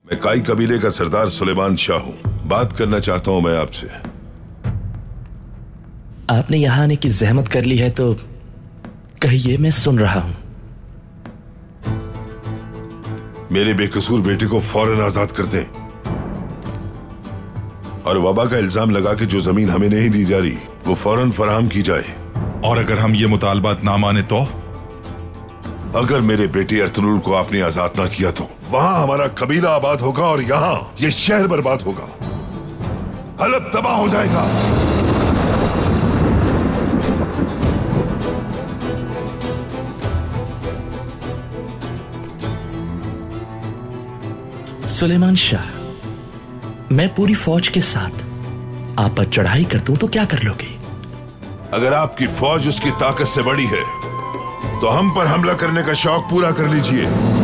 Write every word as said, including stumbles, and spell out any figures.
मैं काई कबीले का सरदार सुलेमान शाह हूं। बात करना चाहता हूं मैं आपसे। आपने यहां आने की जहमत कर ली है तो कहिए, मैं सुन रहा हूं। मेरे बेकसूर बेटे को फौरन आजाद कर दें और वबा का इल्जाम लगा के जो जमीन हमें नहीं दी जा रही वो फौरन फराहम की जाए। और अगर हम ये मुतालबात ना माने तो? अगर मेरे बेटे अर्तुगरुल को आपने आजाद ना किया तो वहां हमारा कबीला आबाद होगा और यहां ये शहर बर्बाद होगा। हलब तबाह हो जाएगा। सुलेमान शाह, मैं पूरी फौज के साथ आप पर चढ़ाई कर दूं तो क्या कर लोगे? अगर आपकी फौज उसकी ताकत से बड़ी है तो हम पर हमला करने का शौक पूरा कर लीजिए।